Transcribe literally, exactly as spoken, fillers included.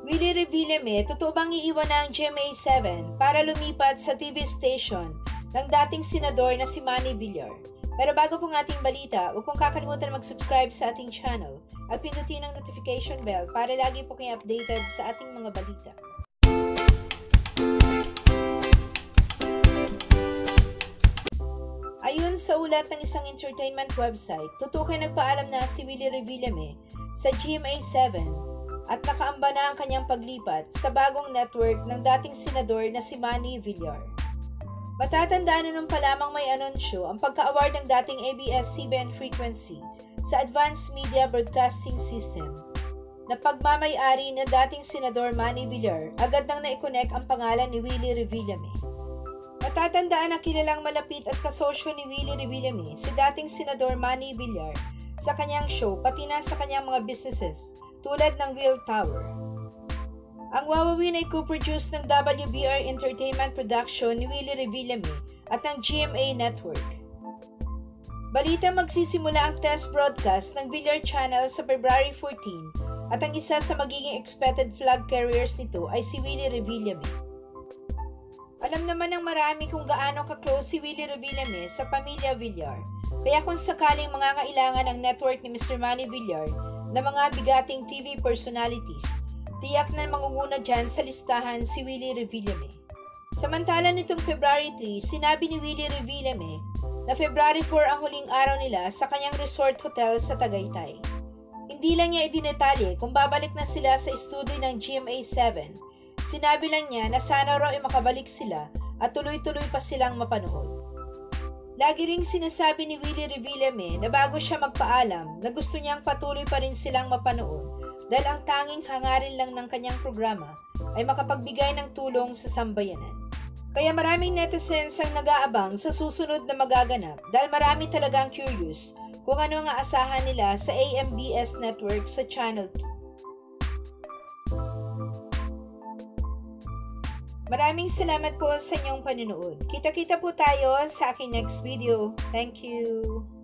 Willie Revillame, totoo bang iiwan na ang G M A seven para lumipat sa T V station ng dating senador na si Manny Villar? Pero bago pong ating balita, huwag pong kakalimutan mag-subscribe sa ating channel at pindutin ang notification bell para lagi po kayo updated sa ating mga balita. Ayon sa ulat ng isang entertainment website, tutukoy nagpaalam na si Willie Revillame sa G M A seven at nakaamba na ang kanyang paglipat sa bagong network ng dating senador na si Manny Villar. Matatandaan na nung pa lamang may anunsyo ang pagka-award ng dating A B S C B N frequency sa Advanced Media Broadcasting System na pagmamay-ari ng dating senador Manny Villar, agad nang na-connect ang pangalan ni Willie Revillame. Matatandaan na kilalang malapit at kasosyo ni Willie Revillame si dating senador Manny Villar sa kanyang show pati na sa kanyang mga businesses tulad ng Will Tower. Ang Wawawin ay co-produce ng W B R Entertainment Production ni Willie Revillame at ng G M A Network. Balita magsisimula ang test broadcast ng Villar Channel sa February fourteen at ang isa sa magiging expected flag carriers nito ay si Willie Revillame. Alam naman ng marami kung gaano ka-close si Willie Revillame sa pamilya Villar, kaya kung sakaling mangangailangan ang network ni Mister Manny Villar na mga bigating T V personalities, tiyak na mangunguna dyan sa listahan si Willie Revillame. Samantala nitong February three, sinabi ni Willie Revillame na February four ang huling araw nila sa kanyang resort hotel sa Tagaytay. Hindi lang niya idinetalye kung babalik na sila sa studio ng G M A seven. Sinabi lang niya na sana raw ay makabalik sila at tuloy-tuloy pa silang mapanood. Lagi ring sinasabi ni Willie Revillame na bago siya magpaalam na gusto niyang patuloy pa rin silang mapanood dahil ang tanging hangarin lang ng kanyang programa ay makapagbigay ng tulong sa sambayanan. Kaya maraming netizens ang nag-aabang sa susunod na magaganap dahil marami talagang curious kung ano ang aasahan nila sa A M B S Network sa Channel two. Maraming salamat po sa inyong panunood. Kita-kita po tayo sa aking next video. Thank you!